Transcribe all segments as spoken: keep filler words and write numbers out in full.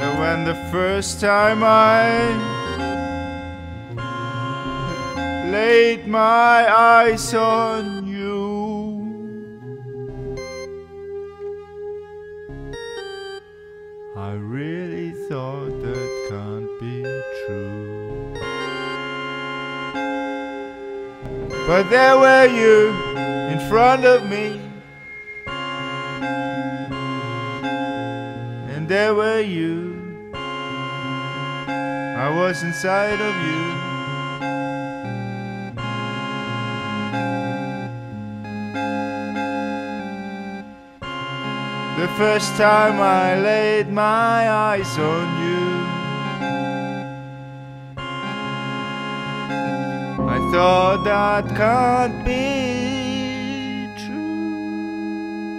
But when the first time I laid my eyes on you, I really thought that can't be true. But there were you in front of me, and there were you. I was inside of you. The first time I laid my eyes on you, I thought that can't be true.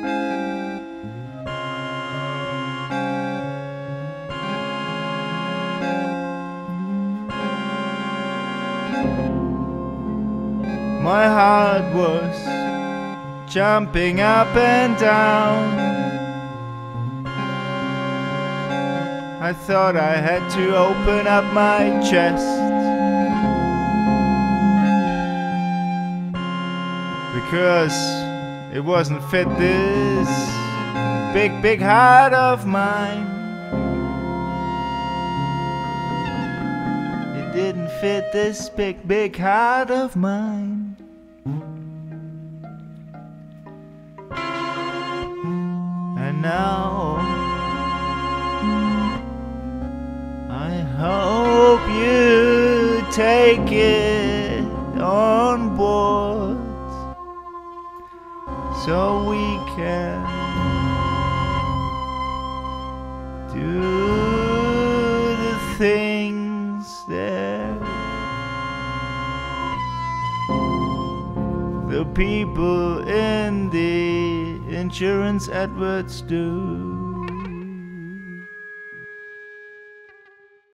My heart was jumping up and down. I thought I had to open up my chest, because it wasn't fit this big, big heart of mine. It didn't fit this big, big heart of mine. And now I hope you take it on board, so we can do the things that the people in the insurance adverts do.